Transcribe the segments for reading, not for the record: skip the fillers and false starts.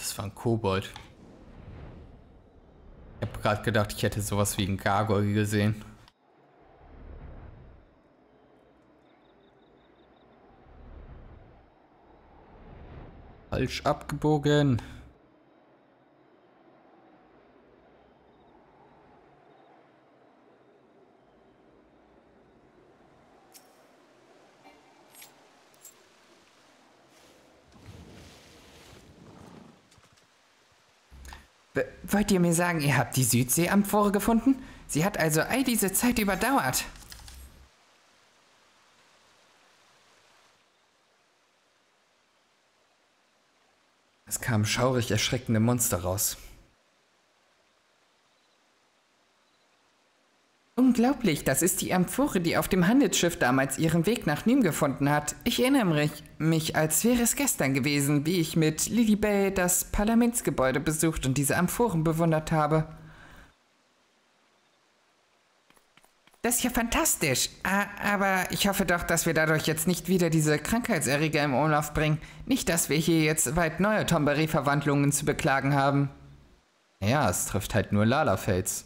Das war ein Kobold. Ich habe gerade gedacht, ich hätte sowas wie einen Gargoyle gesehen. Falsch abgebogen. Wollt ihr mir sagen, ihr habt die Südsee-Amphore gefunden? Sie hat also all diese Zeit überdauert. Es kamen schaurig erschreckende Monster raus. Unglaublich, das ist die Amphore, die auf dem Handelsschiff damals ihren Weg nach Nym gefunden hat. Ich erinnere mich, als wäre es gestern gewesen, wie ich mit Lilibel das Parlamentsgebäude besucht und diese Amphoren bewundert habe. Das ist ja fantastisch, aber ich hoffe doch, dass wir dadurch jetzt nicht wieder diese Krankheitserreger im Umlauf bringen. Nicht, dass wir hier jetzt weit neue Tombery-Verwandlungen zu beklagen haben. Ja, es trifft halt nur Lalafels.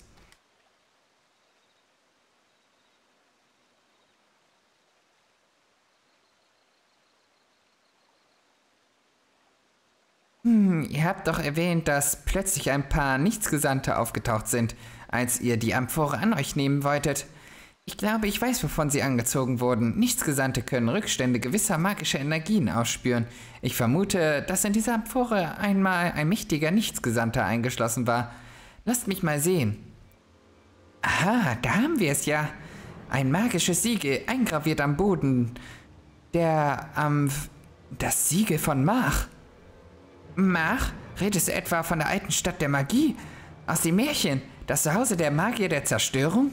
Ihr habt doch erwähnt, dass plötzlich ein paar Nichtsgesandte aufgetaucht sind, als ihr die Amphore an euch nehmen wolltet. Ich glaube, ich weiß, wovon sie angezogen wurden. Nichtsgesandte können Rückstände gewisser magischer Energien ausspüren. Ich vermute, dass in dieser Amphore einmal ein mächtiger Nichtsgesandter eingeschlossen war. Lasst mich mal sehen. Aha, da haben wir es ja. Ein magisches Siegel, eingraviert am Boden. Das Siegel von Mach. Mach? Redest du etwa von der alten Stadt der Magie? Aus dem Märchen? Das Zuhause der Magier der Zerstörung?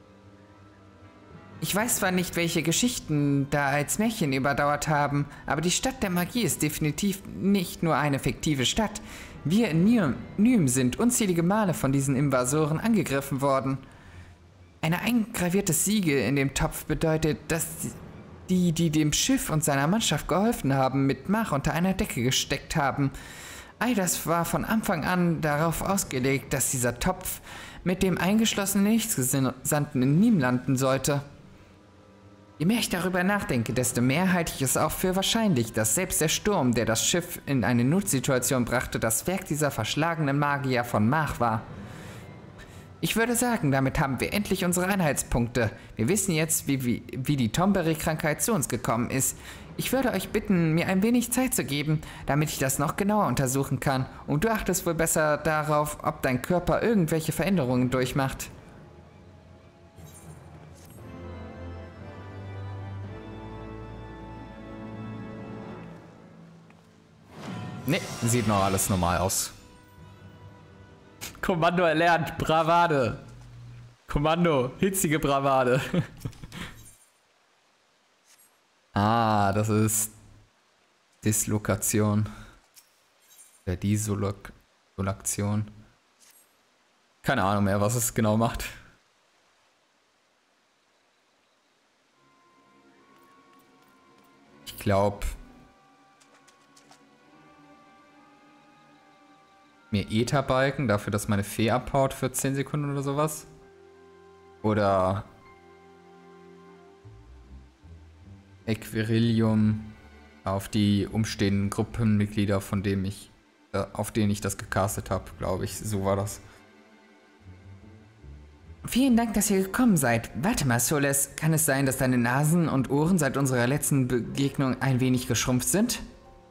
Ich weiß zwar nicht, welche Geschichten da als Märchen überdauert haben, aber die Stadt der Magie ist definitiv nicht nur eine fiktive Stadt. Wir in Nym sind unzählige Male von diesen Invasoren angegriffen worden. Ein eingraviertes Siegel in dem Topf bedeutet, dass die dem Schiff und seiner Mannschaft geholfen haben, mit Mach unter einer Decke gesteckt haben. All das war von Anfang an darauf ausgelegt, dass dieser Topf mit dem eingeschlossenen Nichtsgesandten in Nym landen sollte. Je mehr ich darüber nachdenke, desto mehr halte ich es auch für wahrscheinlich, dass selbst der Sturm, der das Schiff in eine Notsituation brachte, das Werk dieser verschlagenen Magier von Mach war. Ich würde sagen, damit haben wir endlich unsere Anhaltspunkte. Wir wissen jetzt, wie die Tombery-Krankheit zu uns gekommen ist. Ich würde euch bitten, mir ein wenig Zeit zu geben, damit ich das noch genauer untersuchen kann. Und du achtest wohl besser darauf, ob dein Körper irgendwelche Veränderungen durchmacht. Nee, sieht noch alles normal aus. Kommando erlernt, Bravade. Kommando, hitzige Bravade. Ah, das ist Dislokation. Der Disolaktion. Keine Ahnung mehr, was es genau macht. Ich glaube, mir Ätherbalken dafür, dass meine Fee abhaut für 10 Sekunden oder sowas. Oder Equirilium auf die umstehenden Gruppenmitglieder, auf denen ich das gecastet habe, glaube ich. So war das. Vielen Dank, dass ihr gekommen seid. Warte mal, Soles, kann es sein, dass deine Nasen und Ohren seit unserer letzten Begegnung ein wenig geschrumpft sind?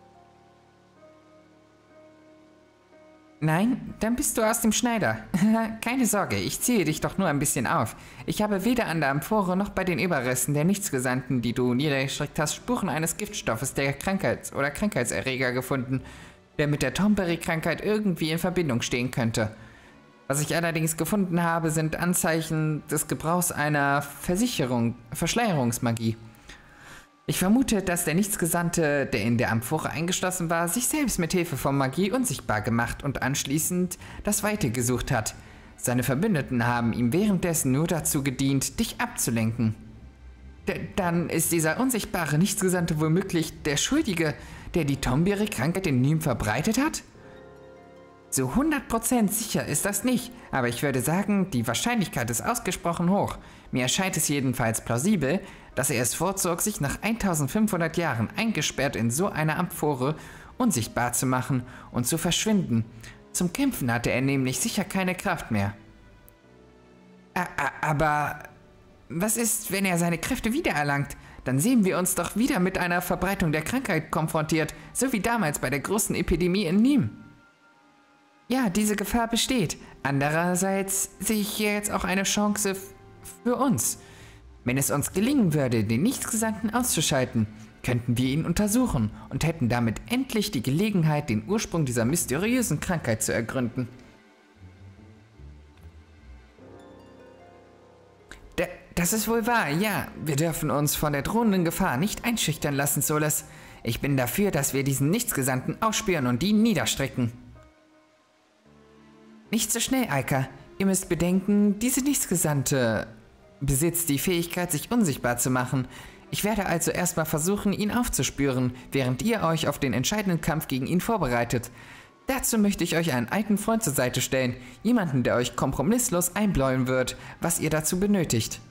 Nein? Dann bist du aus dem Schneider. Keine Sorge, ich ziehe dich doch nur ein bisschen auf. Ich habe weder an der Amphore noch bei den Überresten der Nichtsgesandten, die du niedergestreckt hast, Spuren eines Giftstoffes der Krankheitserreger gefunden, der mit der Tombery-Krankheit irgendwie in Verbindung stehen könnte. Was ich allerdings gefunden habe, sind Anzeichen des Gebrauchs einer Verschleierungsmagie. Ich vermute, dass der Nichtsgesandte, der in der Amphore eingeschlossen war, sich selbst mit Hilfe von Magie unsichtbar gemacht und anschließend das Weite gesucht hat. Seine Verbündeten haben ihm währenddessen nur dazu gedient, dich abzulenken. Dann ist dieser unsichtbare Nichtsgesandte womöglich der Schuldige, der die Tombery-Krankheit in Nym verbreitet hat? So 100% sicher ist das nicht, aber ich würde sagen, die Wahrscheinlichkeit ist ausgesprochen hoch. Mir erscheint es jedenfalls plausibel, dass er es vorzog, sich nach 1500 Jahren eingesperrt in so einer Amphore unsichtbar zu machen und zu verschwinden. Zum Kämpfen hatte er nämlich sicher keine Kraft mehr. Aber was ist, wenn er seine Kräfte wiedererlangt? Dann sehen wir uns doch wieder mit einer Verbreitung der Krankheit konfrontiert, so wie damals bei der großen Epidemie in Nîmes. Ja, diese Gefahr besteht. Andererseits sehe ich hier jetzt auch eine Chance für uns. Wenn es uns gelingen würde, den Nichtsgesandten auszuschalten, könnten wir ihn untersuchen und hätten damit endlich die Gelegenheit, den Ursprung dieser mysteriösen Krankheit zu ergründen. Das ist wohl wahr, ja. Wir dürfen uns von der drohenden Gefahr nicht einschüchtern lassen, Solas. Ich bin dafür, dass wir diesen Nichtsgesandten ausspüren und ihn niederstrecken. Nicht so schnell, Eika. Ihr müsst bedenken, diese Nichtsgesandte besitzt die Fähigkeit, sich unsichtbar zu machen. Ich werde also erstmal versuchen, ihn aufzuspüren, während ihr euch auf den entscheidenden Kampf gegen ihn vorbereitet. Dazu möchte ich euch einen alten Freund zur Seite stellen, jemanden, der euch kompromisslos einbläuen wird, was ihr dazu benötigt.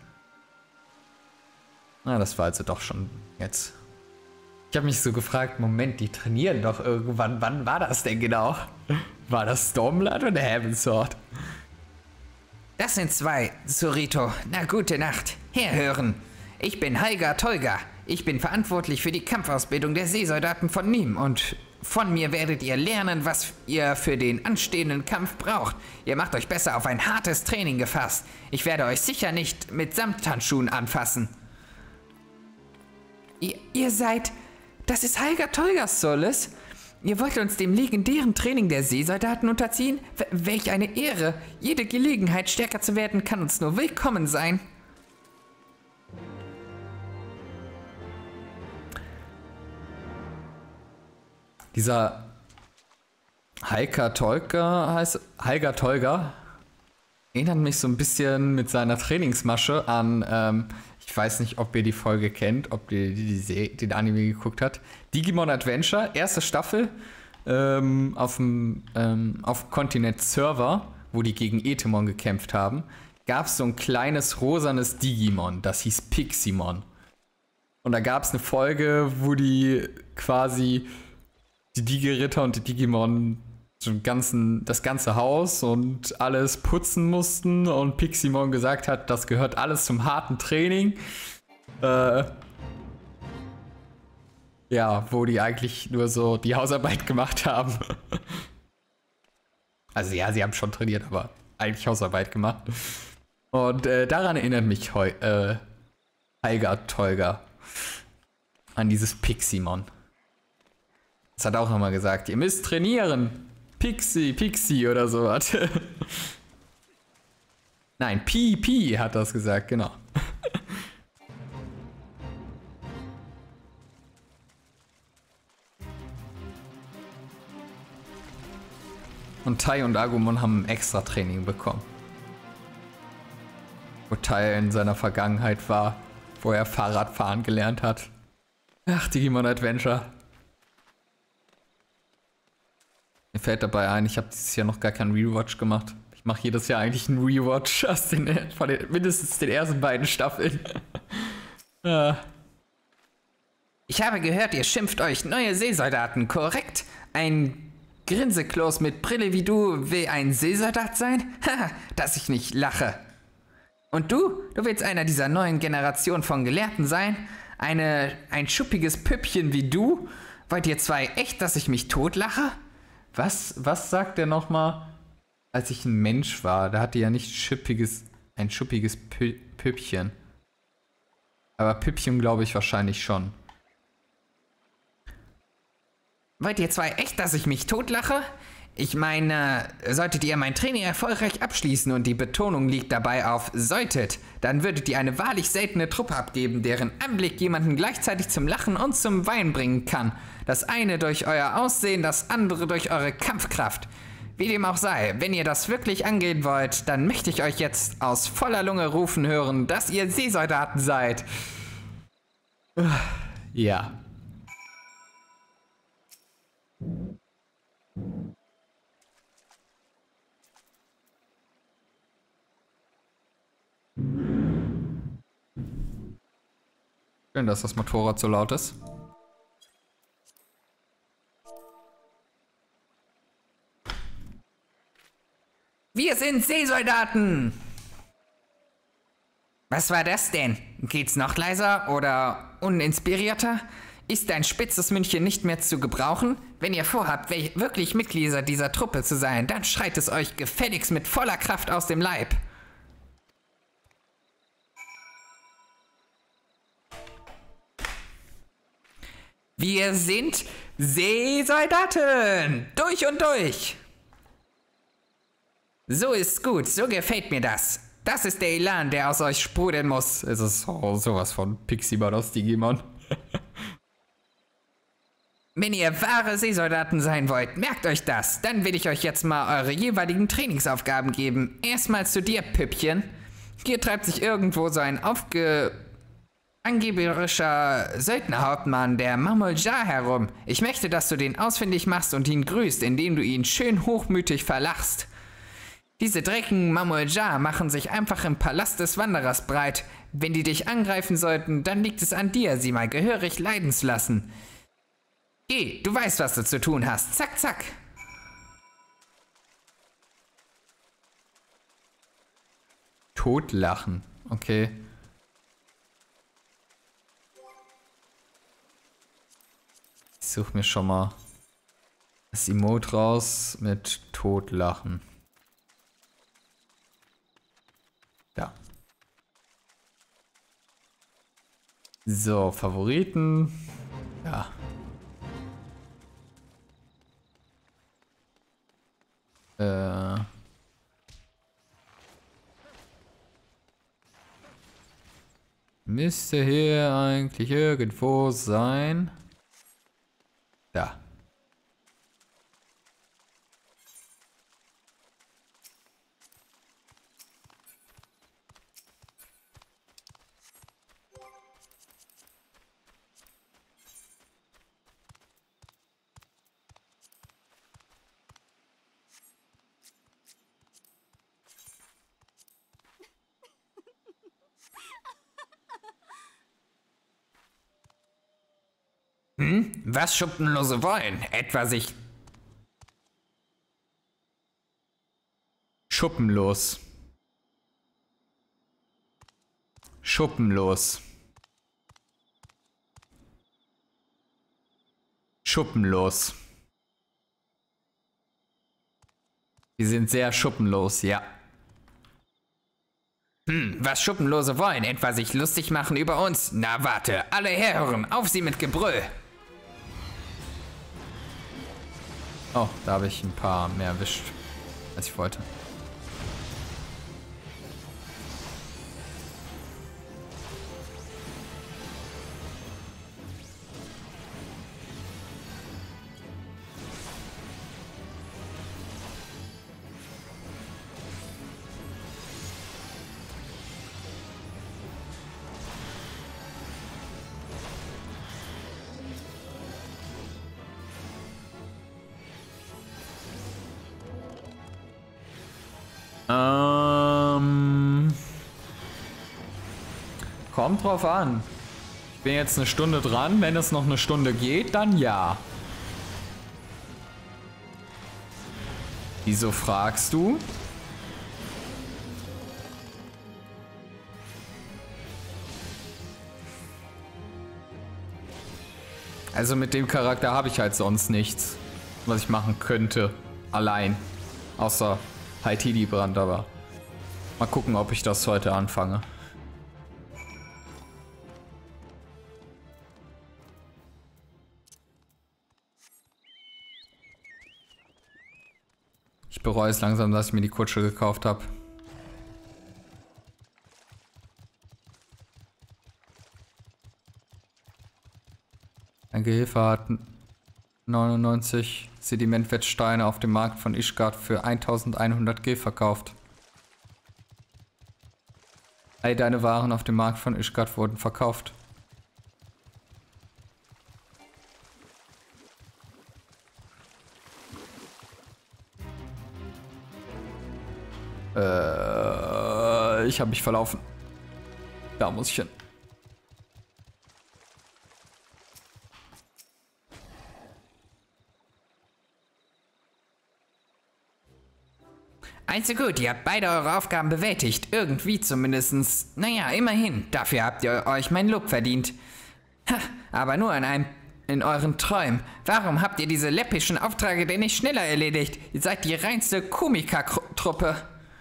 Na, das war also doch schon jetzt. Ich habe mich so gefragt, Moment, die trainieren doch irgendwann. Wann war das denn genau? War das Stormblood oder Heavensward? Das sind zwei, Surito. Na, gute Nacht. Herhören. Ich bin Heiga Tolga. Ich bin verantwortlich für die Kampfausbildung der Seesoldaten von Nîmes und von mir werdet ihr lernen, was ihr für den anstehenden Kampf braucht. Ihr macht euch besser auf ein hartes Training gefasst. Ich werde euch sicher nicht mit Samthandschuhen anfassen. Ihr seid... Das ist Heiga Tolgas, Solas. Ihr wollt uns dem legendären Training der Seesoldaten unterziehen? Welch eine Ehre! Jede Gelegenheit, stärker zu werden, kann uns nur willkommen sein. Dieser Heiga Tolga erinnert mich so ein bisschen mit seiner Trainingsmasche an, ich weiß nicht, ob ihr die Folge kennt, ob ihr den Anime geguckt habt. Digimon Adventure, erste Staffel, auf dem Kontinent Server, wo die gegen Etemon gekämpft haben, gab es so ein kleines rosanes Digimon, das hieß Piximon. Und da gab es eine Folge, wo die quasi die Digi-Ritter und die Digimon das ganze Haus und alles putzen mussten und Piximon gesagt hat, das gehört alles zum harten Training. Ja, wo die eigentlich nur so die Hausarbeit gemacht haben. Also ja, sie haben schon trainiert, aber eigentlich Hausarbeit gemacht. Und daran erinnert mich Heiga Tolga an dieses Piximon. Das hat auch nochmal gesagt, ihr müsst trainieren. Pixie oder sowas. Nein, Pi hat das gesagt, genau. Und Tai und Agumon haben ein extra Training bekommen. Wo Tai in seiner Vergangenheit war, wo er Fahrradfahren gelernt hat. Ach, Digimon Adventure. Mir fällt dabei ein, ich habe dieses Jahr noch gar keinen Rewatch gemacht. Ich mache jedes Jahr eigentlich einen Rewatch von mindestens den ersten beiden Staffeln. Ich habe gehört, ihr schimpft euch neue Seesoldaten, korrekt? Ein Grinseklos mit Brille wie du will ein Seesoldat sein? Haha, dass ich nicht lache. Und du? Du willst einer dieser neuen Generation von Gelehrten sein? Ein schuppiges Püppchen wie du? Wollt ihr zwei echt, dass ich mich totlache? Was sagt er nochmal? Als ich ein Mensch war, da hatte ja nicht ein schuppiges Püppchen. Aber Püppchen glaube ich wahrscheinlich schon. Wollt ihr zwei echt, dass ich mich totlache? Ich meine, solltet ihr mein Training erfolgreich abschließen und die Betonung liegt dabei auf solltet, dann würdet ihr eine wahrlich seltene Truppe abgeben, deren Anblick jemanden gleichzeitig zum Lachen und zum Weinen bringen kann. Das eine durch euer Aussehen, das andere durch eure Kampfkraft. Wie dem auch sei, wenn ihr das wirklich angehen wollt, dann möchte ich euch jetzt aus voller Lunge rufen hören, dass ihr Seesoldaten seid. Ja. Schön, dass das Motorrad so laut ist. Wir sind Seesoldaten! Was war das denn? Geht's noch leiser oder uninspirierter? Ist ein spitzes München nicht mehr zu gebrauchen? Wenn ihr vorhabt, wirklich Mitglieder dieser Truppe zu sein, dann schreit es euch gefälligst mit voller Kraft aus dem Leib. Wir sind Seesoldaten! Durch und durch! So ist's gut, so gefällt mir das. Das ist der Elan, der aus euch sprudeln muss. Es ist sowas von Pixie-Bot aus Digimon. Wenn ihr wahre Seesoldaten sein wollt, merkt euch das. Dann will ich euch jetzt mal eure jeweiligen Trainingsaufgaben geben. Erstmal zu dir, Püppchen. Hier treibt sich irgendwo so ein angeberischer Söldnerhauptmann, der Mamulja, herum. Ich möchte, dass du den ausfindig machst und ihn grüßt, indem du ihn schön hochmütig verlachst. Diese dreckigen Mamulja machen sich einfach im Palast des Wanderers breit. Wenn die dich angreifen sollten, dann liegt es an dir, sie mal gehörig leiden zu lassen. Geh, du weißt, was du zu tun hast. Zack, zack. Totlachen. Okay. Ich suche mir schon mal das Emote raus mit Totlachen. Ja. So, Favoriten. Ja. Müsste hier eigentlich irgendwo sein. Da. Was Schuppenlose wollen? Etwa sich... Schuppenlos. Schuppenlos. Schuppenlos. Wir sind sehr schuppenlos, ja. Was Schuppenlose wollen? Etwa sich lustig machen über uns? Na warte, alle herhören, auf sie mit Gebrüll! Oh, da habe ich ein paar mehr erwischt, als ich wollte. Kommt drauf an. Ich bin jetzt eine Stunde dran. Wenn es noch eine Stunde geht, dann ja. Wieso fragst du? Also mit dem Charakter habe ich halt sonst nichts, was ich machen könnte. Allein. Außer Haitidi-Brand, aber mal gucken, ob ich das heute anfange. Ich bereue es langsam, dass ich mir die Kutsche gekauft habe. Ein Gehilfe hat 99 Sedimentwettsteine auf dem Markt von Ishgard für 1100 Gil verkauft. All deine Waren auf dem Markt von Ishgard wurden verkauft. Ich habe mich verlaufen. Da muss ich hin. Also gut, ihr habt beide eure Aufgaben bewältigt. Irgendwie zumindestens. Naja, immerhin. Dafür habt ihr euch mein Lob verdient. Ha, aber nur in euren Träumen. Warum habt ihr diese läppischen Aufträge denn nicht schneller erledigt? Ihr seid die reinste Komikertruppe.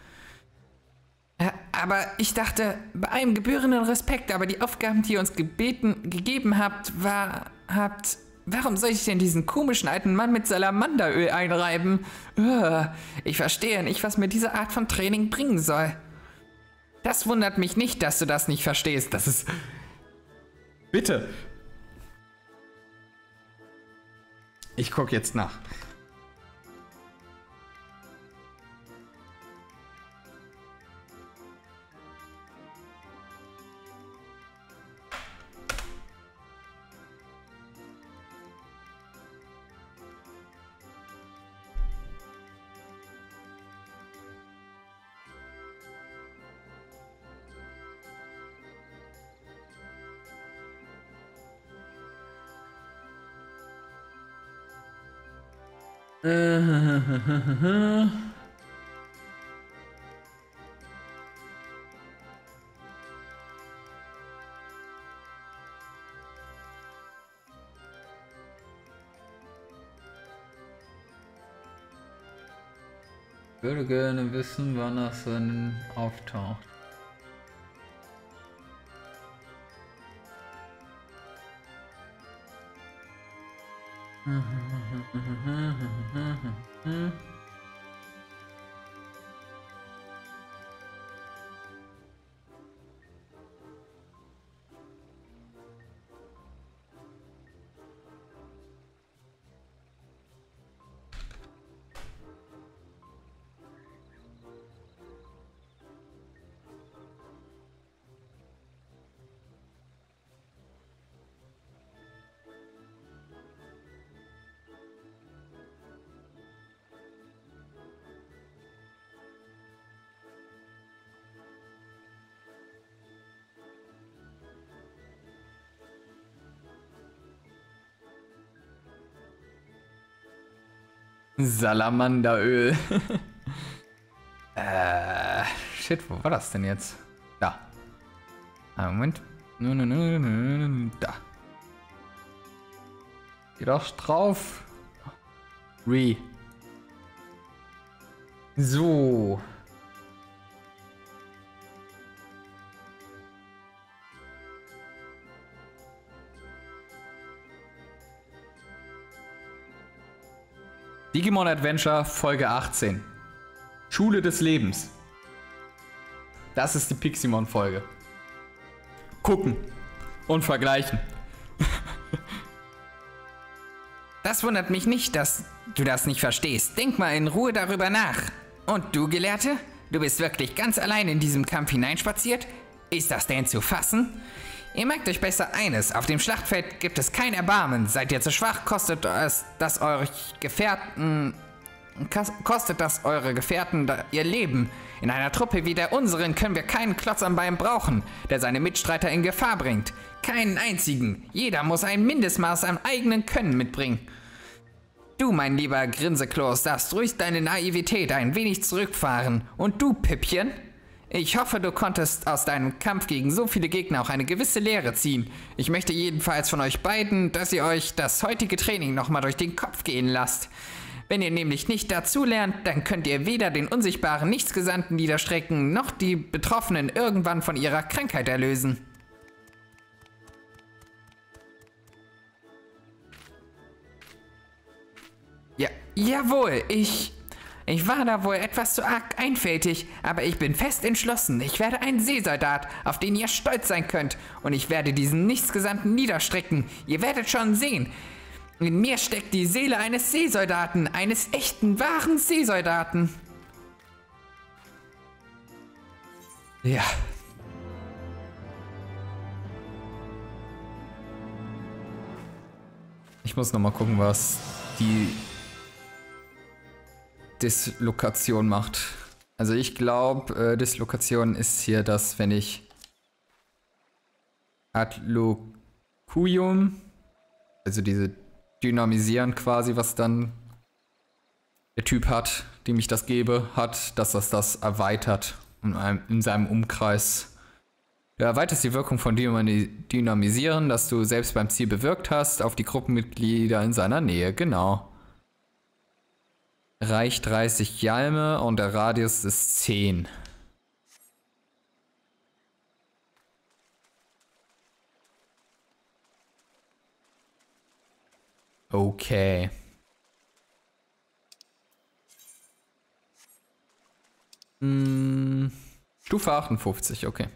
Aber ich dachte, bei allem gebührenden Respekt, aber die Aufgaben, die ihr uns gegeben habt, warum soll ich denn diesen komischen alten Mann mit Salamanderöl einreiben? Ich verstehe nicht, was mir diese Art von Training bringen soll. Das wundert mich nicht, dass du das nicht verstehst. Das ist... Bitte. Ich gucke jetzt nach. Ich würde gerne wissen, wann das denn auftaucht. Salamanderöl. Shit, wo war das denn jetzt? Da. Moment. Da. Geh doch drauf. So. Digimon Adventure Folge 18. Schule des Lebens. Das ist die Piximon-Folge. Gucken und vergleichen. Das wundert mich nicht, dass du das nicht verstehst. Denk mal in Ruhe darüber nach. Und du, Gelehrte? Du bist wirklich ganz allein in diesem Kampf hineinspaziert? Ist das denn zu fassen? Ihr merkt euch besser eines, auf dem Schlachtfeld gibt es kein Erbarmen. Seid ihr zu schwach, kostet das eure Gefährten ihr Leben. In einer Truppe wie der unseren können wir keinen Klotz am Bein brauchen, der seine Mitstreiter in Gefahr bringt. Keinen einzigen. Jeder muss ein Mindestmaß an eigenen Können mitbringen. Du, mein lieber Grinseklos, darfst ruhig deine Naivität ein wenig zurückfahren. Und du, Püppchen? Ich hoffe, du konntest aus deinem Kampf gegen so viele Gegner auch eine gewisse Lehre ziehen. Ich möchte jedenfalls von euch beiden, dass ihr euch das heutige Training nochmal durch den Kopf gehen lasst. Wenn ihr nämlich nicht dazu lernt, dann könnt ihr weder den unsichtbaren Nichtsgesandten niederstrecken, noch die Betroffenen irgendwann von ihrer Krankheit erlösen. Ja, jawohl, ich war da wohl etwas zu arg einfältig, aber ich bin fest entschlossen. Ich werde ein Seesoldat, auf den ihr stolz sein könnt. Und ich werde diesen Nichtsgesandten niederstrecken. Ihr werdet schon sehen. In mir steckt die Seele eines Seesoldaten, eines echten, wahren Seesoldaten. Ja. Ich muss noch mal gucken, was die Dislokation macht. Also ich glaube, Dislokation ist hier das, wenn ich Adlocuium, also diese Dynamisieren quasi, was dann der Typ hat, die mich das gebe, hat, dass das erweitert in seinem Umkreis. Du erweiterst die Wirkung von Dynamisieren, das du selbst beim Ziel bewirkt hast, auf die Gruppenmitglieder in seiner Nähe. Genau. Reicht 30 Jalme und der Radius ist 10. Okay. Stufe 58, okay.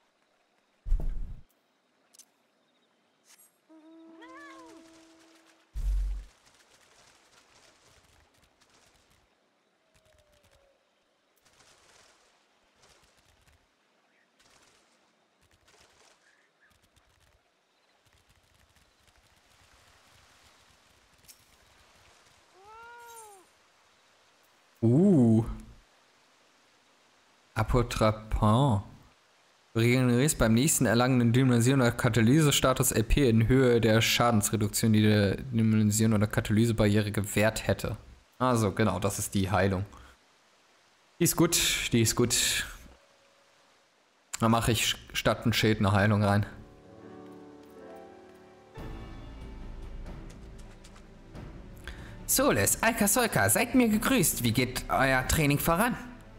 Apotrapin. Du regenerierst beim nächsten Erlangen Dimension oder Katalyse-Status LP in Höhe der Schadensreduktion, die der Dimension oder Katalyse-Barriere gewährt hätte. Also, genau, das ist die Heilung. Die ist gut, die ist gut. Dann mache ich statt ein Schild eine Heilung rein. Soles, Alka Solka, seid mir gegrüßt. Wie geht euer Training voran?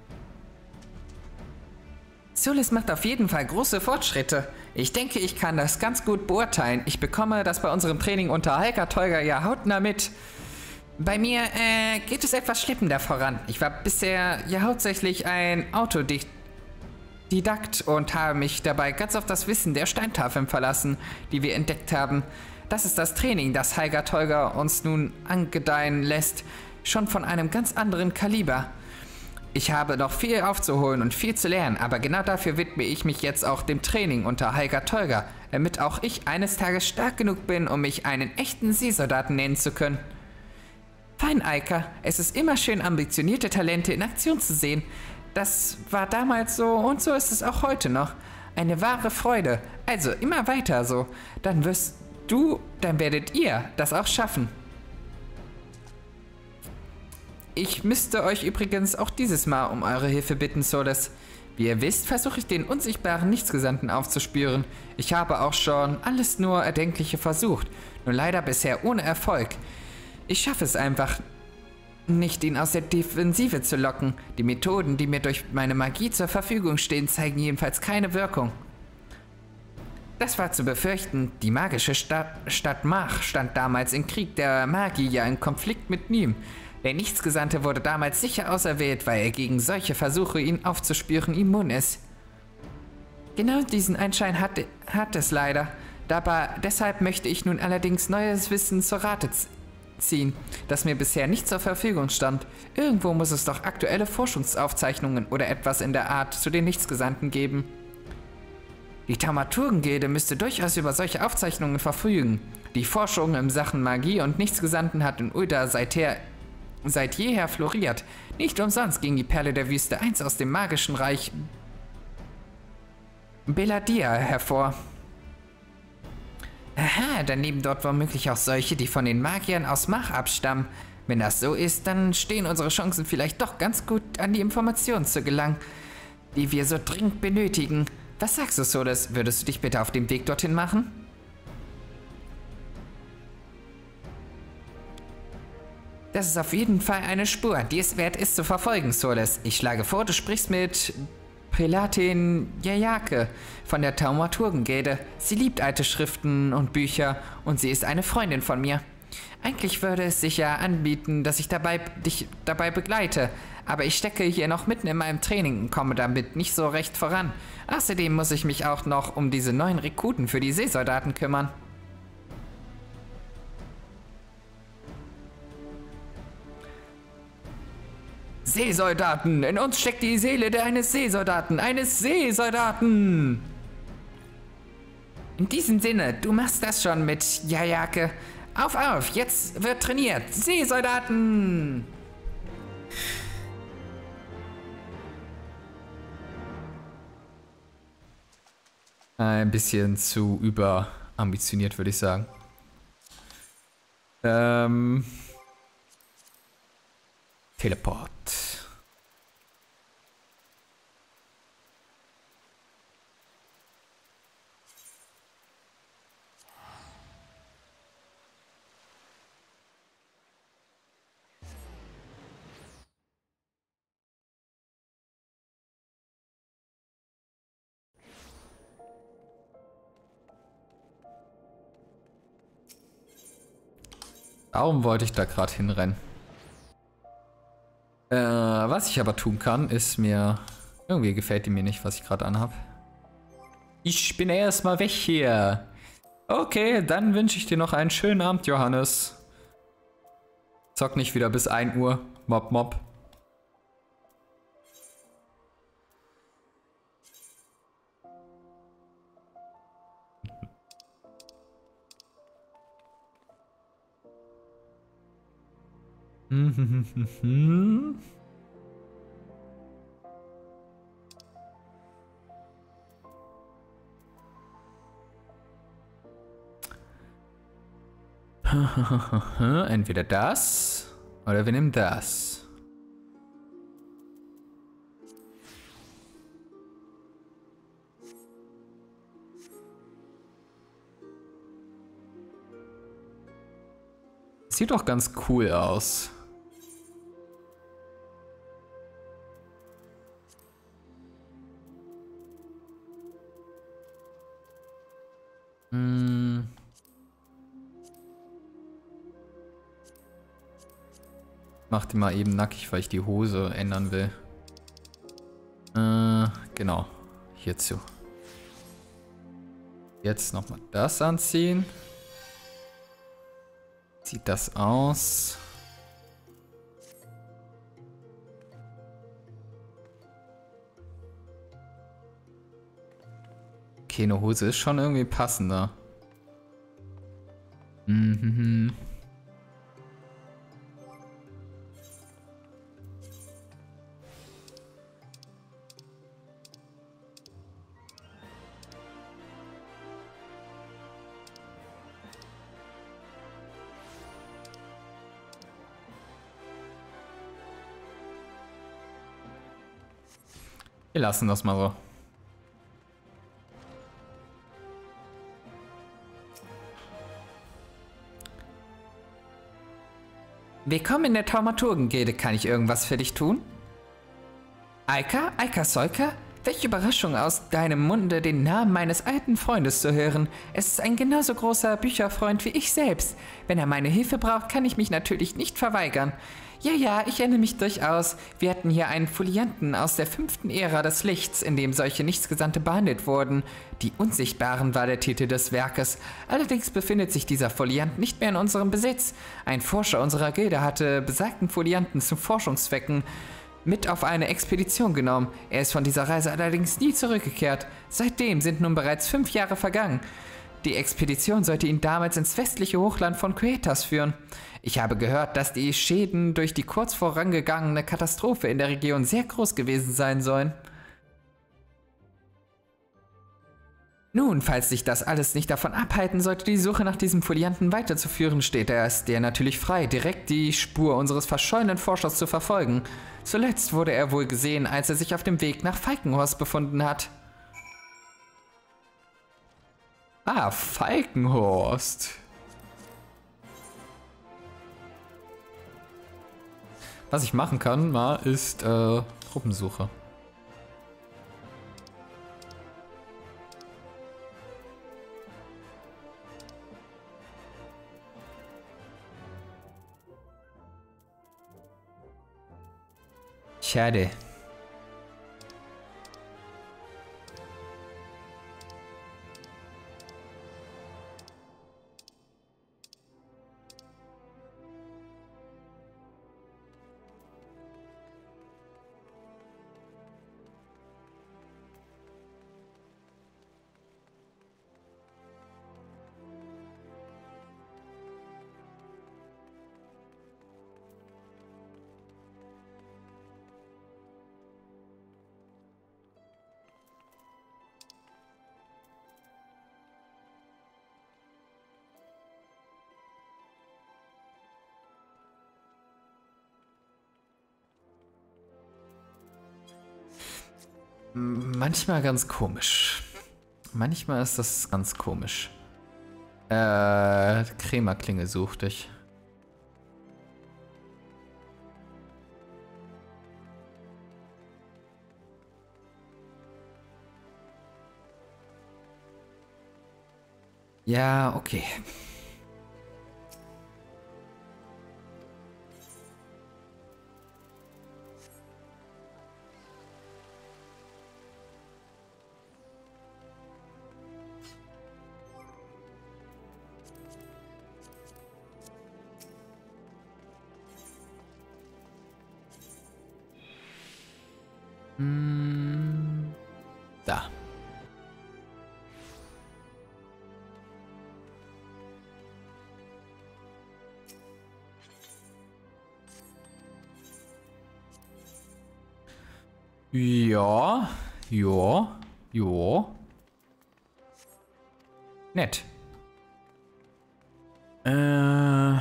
Soles macht auf jeden Fall große Fortschritte. Ich denke, ich kann das ganz gut beurteilen. Ich bekomme das bei unserem Training unter Alka Tolga ja hautnah mit. Bei mir geht es etwas schleppender voran. Ich war bisher ja hauptsächlich ein Autodidakt und habe mich dabei ganz auf das Wissen der Steintafeln verlassen, die wir entdeckt haben. Das ist das Training, das Helga Tolga uns nun angedeihen lässt, schon von einem ganz anderen Kaliber. Ich habe noch viel aufzuholen und viel zu lernen, aber genau dafür widme ich mich jetzt auch dem Training unter Helga Tolga, damit auch ich eines Tages stark genug bin, um mich einen echten Seesoldaten nennen zu können. Fein, Eika, es ist immer schön, ambitionierte Talente in Aktion zu sehen. Das war damals so und so ist es auch heute noch. Eine wahre Freude. Also immer weiter so. Dann werdet ihr das auch schaffen. Ich müsste euch übrigens auch dieses Mal um eure Hilfe bitten, Soles. Wie ihr wisst, versuche ich den unsichtbaren Nichtsgesandten aufzuspüren. Ich habe auch schon alles nur Erdenkliche versucht, nur leider bisher ohne Erfolg. Ich schaffe es einfach nicht, ihn aus der Defensive zu locken. Die Methoden, die mir durch meine Magie zur Verfügung stehen, zeigen jedenfalls keine Wirkung. Das war zu befürchten. Die magische Stadt Mach stand damals im Krieg der Magier in Konflikt mit Nym. Der Nichtsgesandte wurde damals sicher auserwählt, weil er gegen solche Versuche, ihn aufzuspüren, immun ist. Genau diesen Anschein hat es leider. Deshalb möchte ich nun allerdings neues Wissen zur Rate ziehen, das mir bisher nicht zur Verfügung stand. Irgendwo muss es doch aktuelle Forschungsaufzeichnungen oder etwas in der Art zu den Nichtsgesandten geben. Die Thaumaturgengilde müsste durchaus über solche Aufzeichnungen verfügen. Die Forschung in Sachen Magie und Nichtsgesandten hat in Ulda seit jeher floriert. Nicht umsonst ging die Perle der Wüste einst aus dem magischen Reich Beladia hervor. Aha, daneben dort womöglich auch solche, die von den Magiern aus Mach abstammen. Wenn das so ist, dann stehen unsere Chancen vielleicht doch ganz gut an die Informationen zu gelangen, die wir so dringend benötigen. Was sagst du, Soles? Würdest du dich bitte auf den Weg dorthin machen? Das ist auf jeden Fall eine Spur, die es wert ist zu verfolgen, Soles. Ich schlage vor, du sprichst mit Prälatin Jajake von der Thaumaturgengilde. Sie liebt alte Schriften und Bücher und sie ist eine Freundin von mir. Eigentlich würde es sich ja anbieten, dass ich dich dabei begleite, aber ich stecke hier noch mitten in meinem Training und komme damit nicht so recht voran. Außerdem muss ich mich auch noch um diese neuen Rekruten für die Seesoldaten kümmern. Seesoldaten! In uns steckt die Seele eines Seesoldaten! Eines Seesoldaten! In diesem Sinne, du machst das schon mit Jajake. Auf, jetzt wird trainiert! Seesoldaten! Ein bisschen zu überambitioniert, würde ich sagen. Teleport. Warum wollte ich da gerade hinrennen? Was ich aber tun kann, ist mir... Irgendwie gefällt die mir nicht, was ich gerade anhab. Ich bin erstmal weg hier. Okay, dann wünsche ich dir noch einen schönen Abend, Johannes. Zock nicht wieder bis 1 Uhr. Mob, mob. Entweder das oder wir nehmen das. Sieht doch ganz cool aus. Mach die mal eben nackig, weil ich die Hose ändern will. Genau. Hierzu. Jetzt nochmal das anziehen. Sieht das aus? Okay, eine Hose ist schon irgendwie passender. Wir lassen das mal so. Willkommen in der Taumaturgengilde. Kann ich irgendwas für dich tun? Eika? Eika Solka? Welche Überraschung, aus deinem Munde den Namen meines alten Freundes zu hören. Es ist ein genauso großer Bücherfreund wie ich selbst. Wenn er meine Hilfe braucht, kann ich mich natürlich nicht verweigern. Ja, ich erinnere mich durchaus. Wir hatten hier einen Folianten aus der 5. Ära des Lichts, in dem solche Nichtsgesandte behandelt wurden. Die Unsichtbaren war der Titel des Werkes. Allerdings befindet sich dieser Foliant nicht mehr in unserem Besitz. Ein Forscher unserer Gilde hatte besagten Folianten zu Forschungszwecken mit auf eine Expedition genommen. Er ist von dieser Reise allerdings nie zurückgekehrt. Seitdem sind nun bereits 5 Jahre vergangen. Die Expedition sollte ihn damals ins westliche Hochland von Quietas führen. Ich habe gehört, dass die Schäden durch die kurz vorangegangene Katastrophe in der Region sehr groß gewesen sein sollen. Nun, falls dich das alles nicht davon abhalten sollte, die Suche nach diesem Folianten weiterzuführen, steht es dir natürlich frei, direkt die Spur unseres verschollenen Forschers zu verfolgen. Zuletzt wurde er wohl gesehen, als er sich auf dem Weg nach Falkenhorst befunden hat. Ah, Falkenhorst. Was ich machen kann, mal, ist Truppensuche. Schade. Manchmal ganz komisch. Manchmal ist das ganz komisch. Krämerklinge suchte ich. Ja, okay. Da. Ja, ja, ja. Nett. Äh.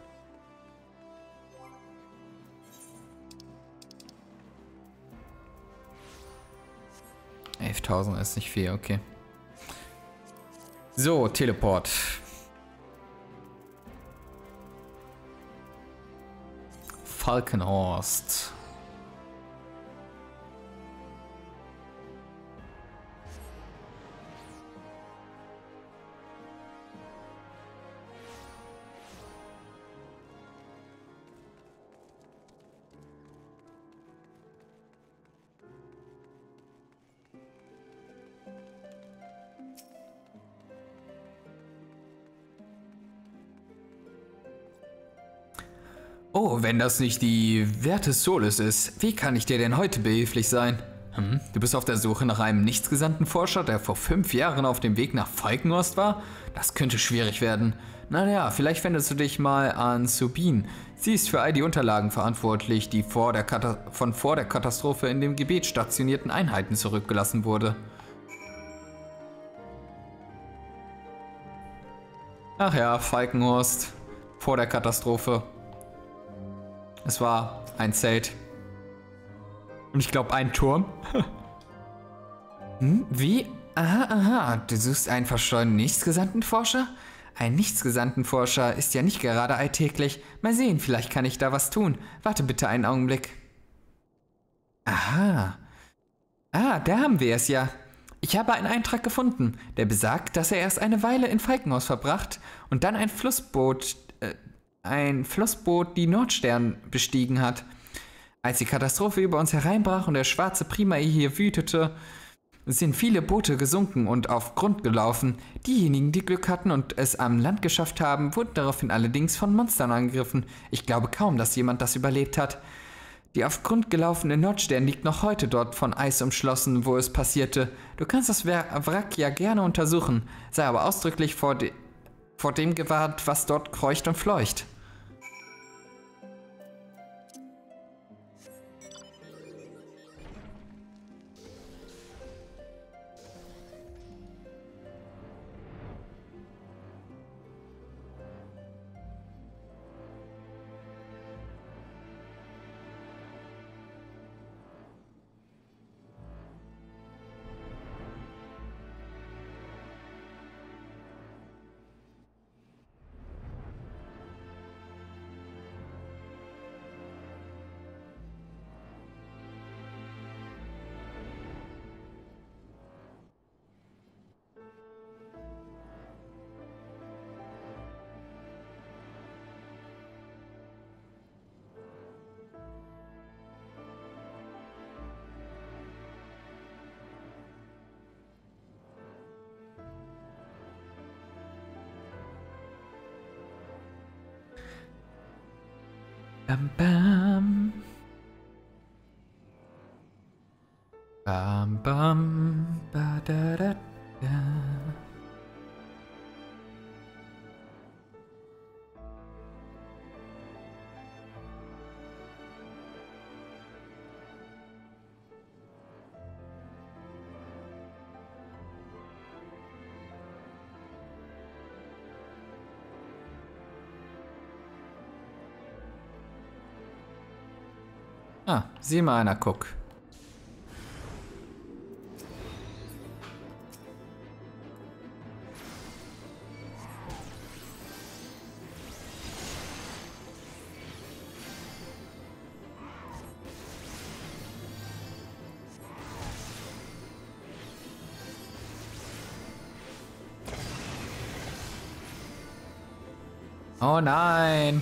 11.000 ist nicht viel, okay. So, Teleport. Falkenhorst. Oh, wenn das nicht die Vertes Solis ist, wie kann ich dir denn heute behilflich sein? Du bist auf der Suche nach einem nichtsgesandten Forscher, der vor 5 Jahren auf dem Weg nach Falkenhorst war? Das könnte schwierig werden. Naja, vielleicht wendest du dich mal an Subin. Sie ist für all die Unterlagen verantwortlich, die vor der Katastrophe in dem Gebiet stationierten Einheiten zurückgelassen wurde. Ach ja, Falkenhorst. Vor der Katastrophe. Es war ein Zelt. Und ich glaube ein Turm. Wie? Aha, aha. Du suchst einen versteuerten nichtsgesandten Forscher? Ein nichtsgesandten Forscher ist ja nicht gerade alltäglich. Mal sehen, vielleicht kann ich da was tun. Warte bitte einen Augenblick. Aha. Ah, da haben wir es ja. Ich habe einen Eintrag gefunden, der besagt, dass er erst eine Weile in Falkenhorst verbracht und dann ein Flussboot die Nordstern bestiegen hat. Als die Katastrophe über uns hereinbrach und der schwarze Primae hier wütete, sind viele Boote gesunken und auf Grund gelaufen. Diejenigen, die Glück hatten und es am Land geschafft haben, wurden daraufhin allerdings von Monstern angegriffen. Ich glaube kaum, dass jemand das überlebt hat. Die auf Grund gelaufene Nordstern liegt noch heute dort von Eis umschlossen, wo es passierte. Du kannst das Wrack ja gerne untersuchen, sei aber ausdrücklich vor dem gewahrt, was dort kreucht und fleucht. Bam, bam. Bam, bam. Ba, da, da, da. Ah, sieh mal einer, guck. Oh nein.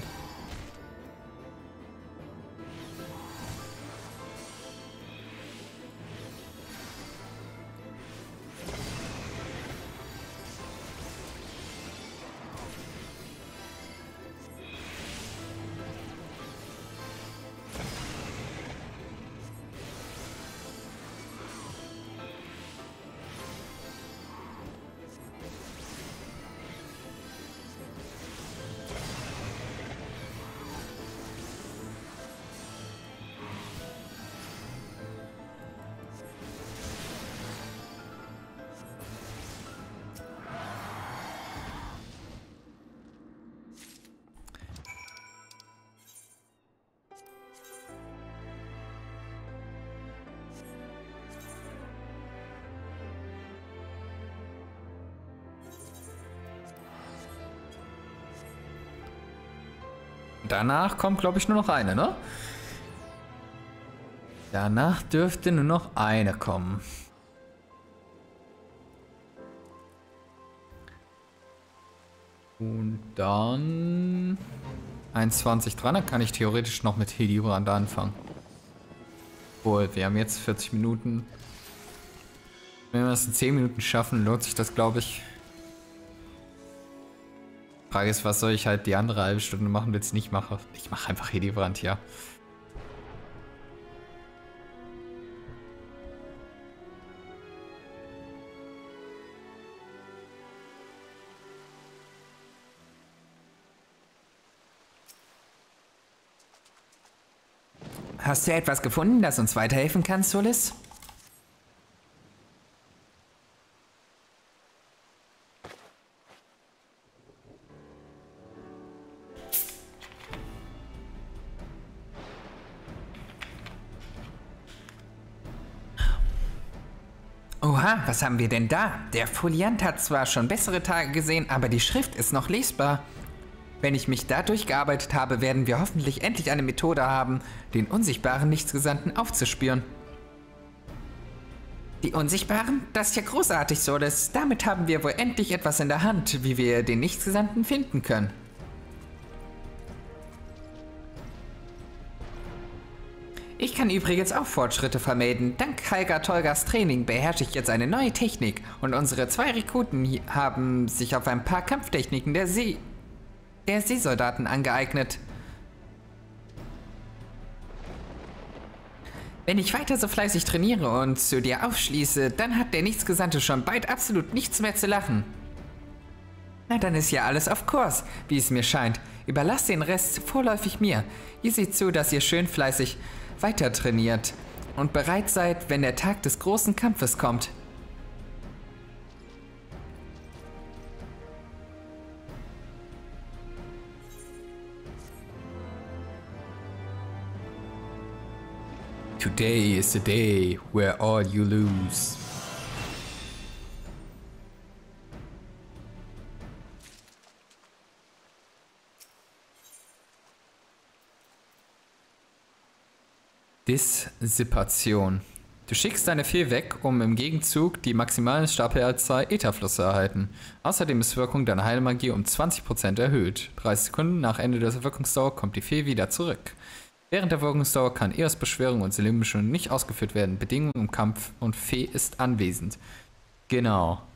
danach kommt, glaube ich, nur noch eine, ne? Danach dürfte nur noch eine kommen. Und dann 21 dran, dann kann ich theoretisch noch mit Hildebrand anfangen. Obwohl, wir haben jetzt 40 Minuten. Wenn wir das in 10 Minuten schaffen, lohnt sich das, glaube ich. Frage ist, was soll ich halt die andere halbe Stunde machen, wenn ich es nicht mache? Ich mache einfach Hildebrand, ja. Hast du etwas gefunden, das uns weiterhelfen kann, Solis? Oha, was haben wir denn da? Der Foliant hat zwar schon bessere Tage gesehen, aber die Schrift ist noch lesbar. Wenn ich mich da durchgearbeitet habe, werden wir hoffentlich endlich eine Methode haben, den unsichtbaren Nichtsgesandten aufzuspüren. Die Unsichtbaren? Das ist ja großartig, Solis. Damit haben wir wohl endlich etwas in der Hand, wie wir den Nichtsgesandten finden können. Ich kann übrigens auch Fortschritte vermelden. Dank Helga Tolgas Training beherrsche ich jetzt eine neue Technik und unsere 2 Rekruten haben sich auf ein paar Kampftechniken der Seesoldaten angeeignet. Wenn ich weiter so fleißig trainiere und zu dir aufschließe, dann hat der Nichtsgesandte schon bald absolut nichts mehr zu lachen. Na, dann ist ja alles auf Kurs, wie es mir scheint. Überlasst den Rest vorläufig mir. Ihr seht zu, dass ihr schön fleißig weiter trainiert und bereit seid, wenn der Tag des großen Kampfes kommt. Today is the day where all you lose. Dissipation. Du schickst deine Fee weg, um im Gegenzug die maximale Stapelzahl Ätherfluss zu erhalten. Außerdem ist Wirkung deiner Heilmagie um 20% erhöht. 30 Sekunden nach Ende der Wirkungsdauer kommt die Fee wieder zurück. Während der Wirkungsdauer kann Eos-Beschwörung und Selimbeschwörung nicht ausgeführt werden. Bedingungen im Kampf und Fee ist anwesend. Genau.